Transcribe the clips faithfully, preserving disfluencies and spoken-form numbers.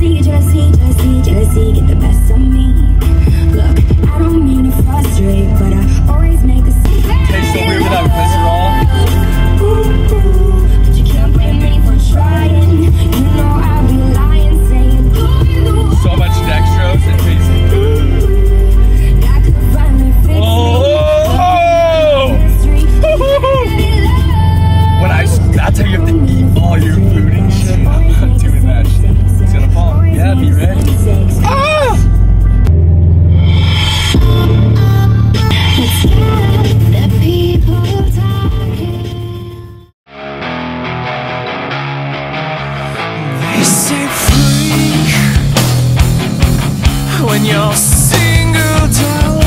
Jealousy, jealousy, jealousy, jealousy, get the best of me. Look, I don't mean to frustrate, but I always make the same. Tastes so weird without glycerol. Ooh, ooh, but you can't blame me for trying. You know I'd be lying, saying you're the one. So much dextrose and tastes. Ooh, I could finally fix me. Oh! When I, that's how you have to eat all your food and shit. I'm not doing that shit. It's gonna fall. Yeah, be ready. Ah! The people talking. They say freak when you're singled out.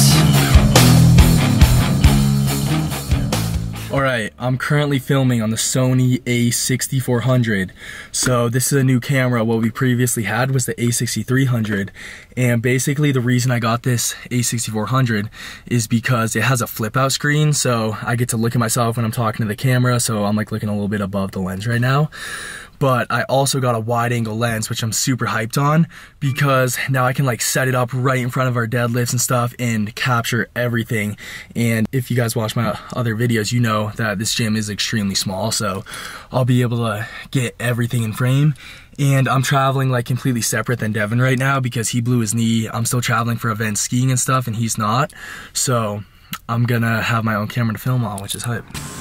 Alright, I'm currently filming on the Sony A sixty-four hundred. So this is a new camera. What we previously had was the A sixty-three hundred. And basically the reason I got this A sixty-four hundred is because it has a flip out screen. So I get to look at myself when I'm talking to the camera. So I'm like looking a little bit above the lens right now. But I also got a wide angle lens, which I'm super hyped on because now I can like set it up right in front of our deadlifts and stuff and capture everything. And if you guys watch my other videos, you know that this gym is extremely small, so I'll be able to get everything in frame. And I'm traveling like completely separate than Devin right now because he blew his knee. I'm still traveling for events, skiing and stuff, and he's not. So I'm gonna have my own camera to film on, which is hype.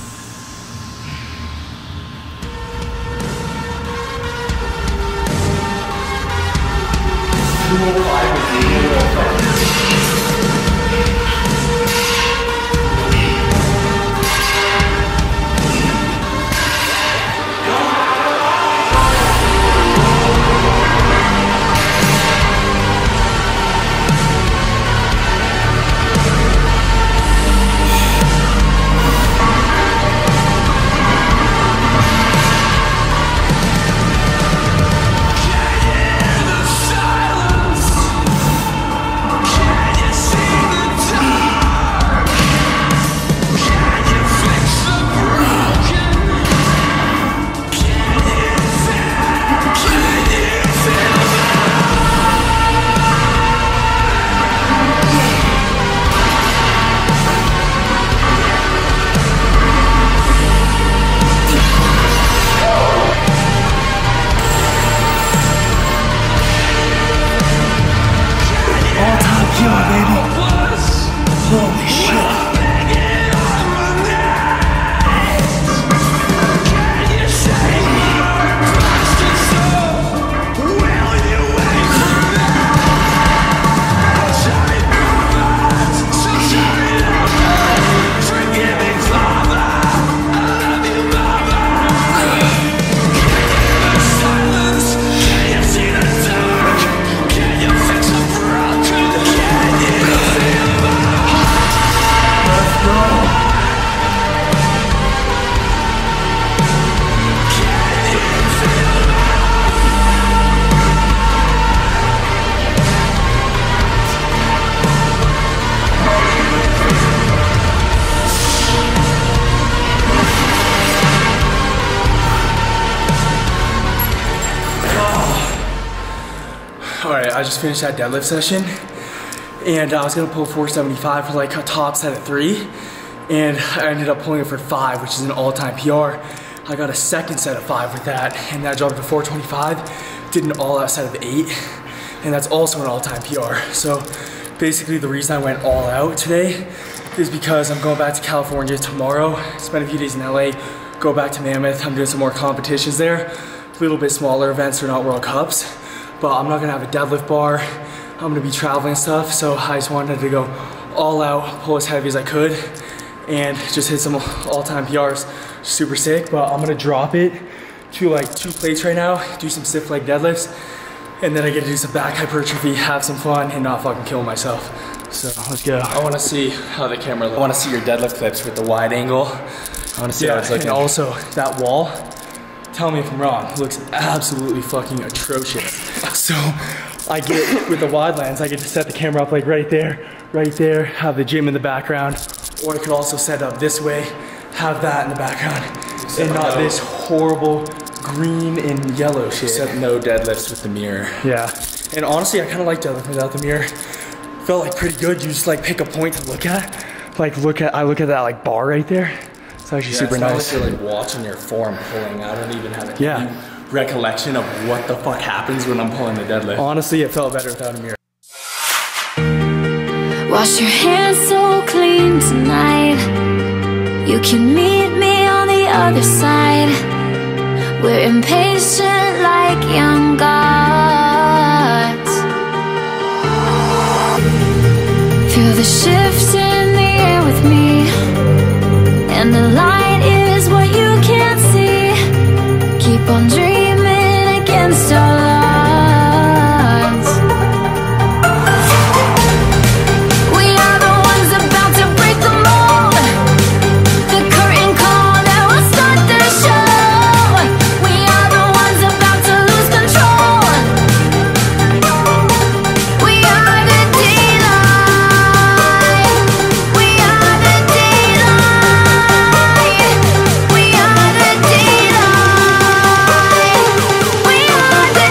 Alright, I just finished that deadlift session and I was gonna pull four seventy-five for like a top set at three, and I ended up pulling it for five, which is an all-time P R. I got a second set of five with that, and that dropped to four twenty-five, did an all-out set of eight, and that's also an all-time P R. So basically the reason I went all out today is because I'm going back to California tomorrow, spend a few days in L A, go back to Mammoth. I'm doing some more competitions there, a little bit smaller events, they're not World Cups. But I'm not gonna have a deadlift bar. I'm gonna be traveling and stuff, so I just wanted to go all out, pull as heavy as I could, and just hit some all-time P Rs. Super sick, but I'm gonna drop it to like two plates right now, do some stiff leg deadlifts, and then I get to do some back hypertrophy, have some fun, and not fucking kill myself. So let's go. I wanna see how the camera looks. I wanna see your deadlift clips with the wide angle. I wanna see yeah, how it's looking. And also, that wall, tell me if I'm wrong, it looks absolutely fucking atrocious. So I get, with the wide lens, I get to set the camera up like right there, right there, have the gym in the background, or I could also set up this way, have that in the background, and not this horrible green and yellow shit. Except no deadlifts with the mirror. Yeah. And honestly, I kind of like deadlift without the mirror. Felt like pretty good. You just like pick a point to look at. Like look at, I look at that like bar right there. It's actually Yeah, super it's not nice. like you're like watching your form pulling. I don't even have any Yeah. recollection of what the fuck happens when I'm pulling the deadlift. Honestly, it felt better without a mirror. Wash your hands so clean tonight. You can meet me on the other side. We're impatient like young gods. Feel the shift in the air with me, and the light is what you can't see. Keep on dreaming against all odds. We are the ones about to break the mold. The curtain call that will start the show. We are the ones about to lose control. We are the daylight. We are the daylight. We are the daylight. We are the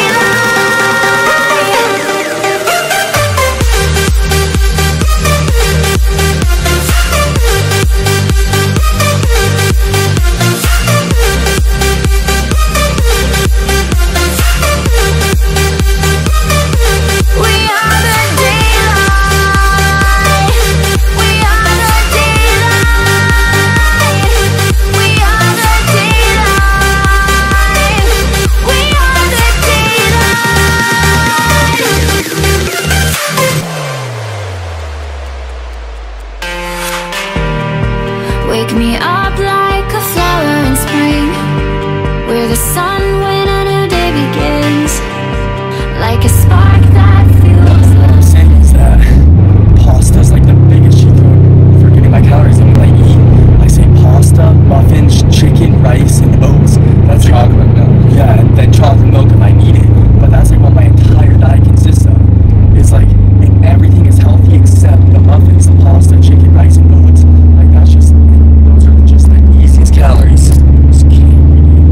wake me up like a flower in spring. We're the sun when a new day begins. Like a spark that fuels the Saying is that pasta's like the biggest cheat code for getting my calories in what I eat. I say pasta, muffins, chicken, rice, and oats. That's chocolate milk. Yeah, and then chocolate milk if I need it. But that's like what my entire diet consists of. It's like and everything is healthy except the muffins, the pasta, chicken, rice, and oats. Like that's just those are just the easiest calories. Just can't really-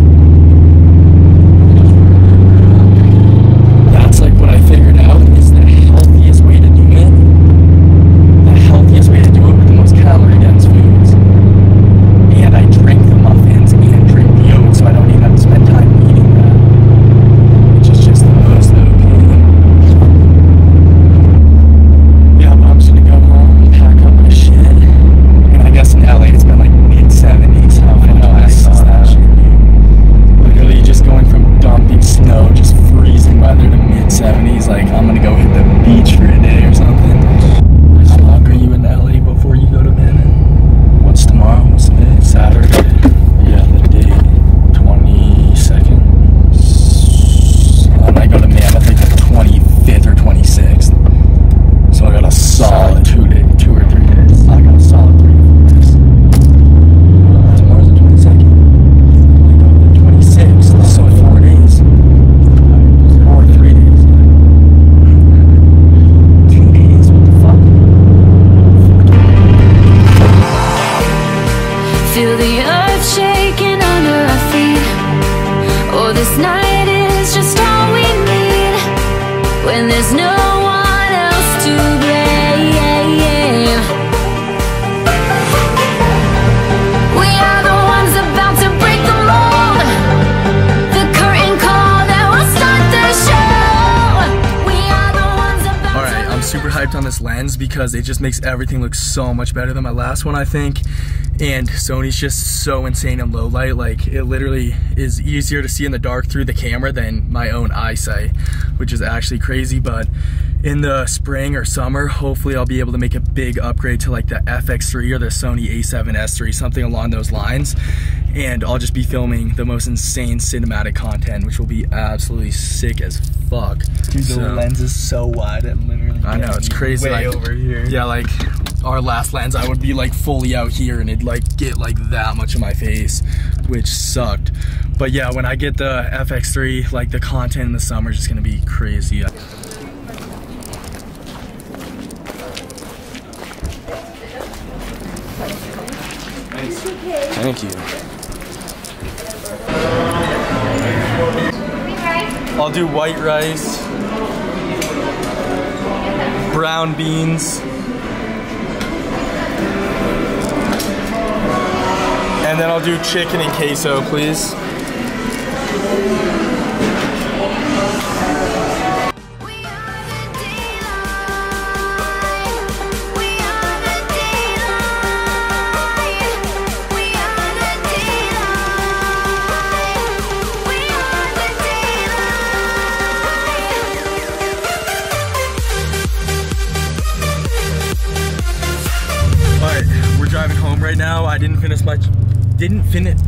That's like what I figured out is the healthiest way to do it. The healthiest way to do it with the most calorie dense foods. And I drink the muffins and drink the oats, so I don't even have to spend time eating that. Which is just the most O P. Yeah, but I'm just gonna go home and pack up my shit. And I guess in L A it's been like mid seventies. How I know I saw that shit, dude. Literally just going from dumping snow, just freezing weather to mid seventies. Like I'm gonna go hit the beach for a day or something. How long are you in L A before you go to bed? What's tomorrow? What's the day? Saturday. Yeah, the day twenty-second. I might go to Mammoth like the twenty-fifth or twenty-sixth. So I got a solid two day, two or three days. I got a solid three to four days. Tomorrow's the twenty-second. I go to the twenty-sixth, so four days. Or three days. Two days, what the fuck? Feel the earth shaking under our feet. Oh, this night is just all we need. When there's no one else to blame. We are the ones about to break the mold. The curtain call that will start the show. We are the ones about Alright, to I'm super hyped on this lens because it just makes everything look so much better than my last one, I think. And Sony's just so insane in low light. Like, it literally is easier to see in the dark through the camera than my own eyesight, which is actually crazy. But in the spring or summer, hopefully I'll be able to make a big upgrade to like the F X three or the Sony A seven S three, something along those lines. And I'll just be filming the most insane cinematic content, which will be absolutely sick as fuck. Dude, the So- lens is so wide, it literally I know, gets it's me crazy, way like- over here. Yeah, like our last lens, I would be like fully out here and it'd like get like that much of my face, which sucked. But yeah, when I get the F X three, like the content in the summer is just gonna be crazy. Thank you. I'll do white rice, brown beans, and then I'll do chicken and queso, please. Driving home right now. I didn't finish my didn't finish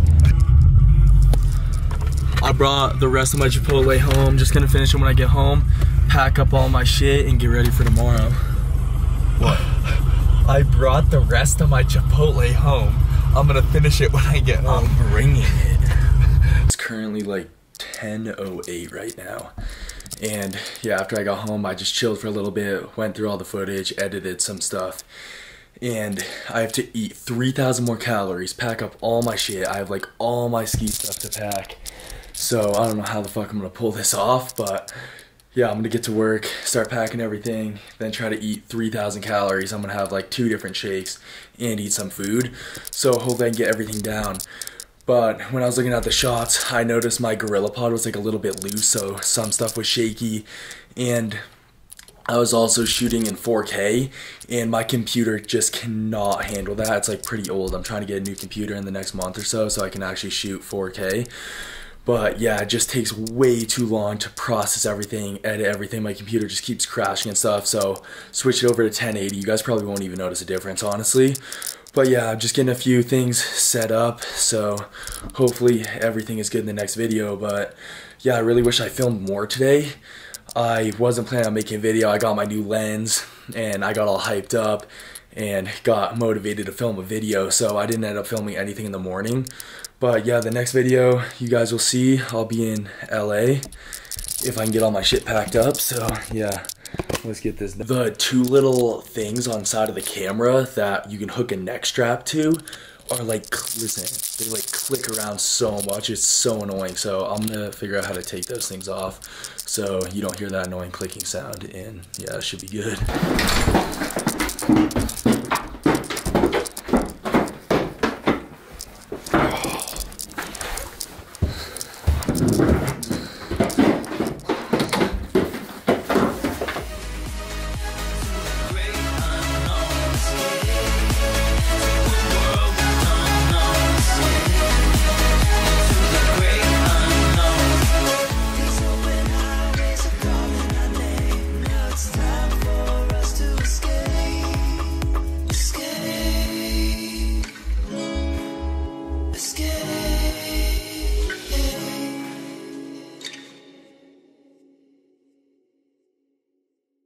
I brought the rest of my Chipotle home. Just gonna finish it when I get home, pack up all my shit, and get ready for tomorrow. What? I brought the rest of my Chipotle home. I'm gonna finish it when I get home. I'm bringing it. It's currently like ten oh eight right now. And yeah, after I got home, I just chilled for a little bit, went through all the footage, edited some stuff. And I have to eat three thousand more calories, pack up all my shit. I have like all my ski stuff to pack. So I don't know how the fuck I'm gonna pull this off, but yeah, I'm gonna get to work, start packing everything, then try to eat three thousand calories. I'm gonna have like two different shakes and eat some food. So hopefully I can get everything down. But when I was looking at the shots, I noticed my GorillaPod was like a little bit loose, so some stuff was shaky. And I was also shooting in four K, and my computer just cannot handle that. It's like pretty old. I'm trying to get a new computer in the next month or so so I can actually shoot four K. But yeah, it just takes way too long to process everything, edit everything. My computer just keeps crashing and stuff, so switch it over to ten eighty. You guys probably won't even notice a difference, honestly. But yeah, I'm just getting a few things set up, so hopefully everything is good in the next video. But yeah, I really wish I filmed more today. I wasn't planning on making a video. I got my new lens and I got all hyped up and got motivated to film a video, so I didn't end up filming anything in the morning. But yeah, the next video you guys will see, I'll be in L A if I can get all my shit packed up. So yeah, let's get this. The two little things on the side of the camera that you can hook a neck strap to are like, listen, they like click around so much. It's so annoying. So I'm gonna figure out how to take those things off so you don't hear that annoying clicking sound, and yeah, it should be good.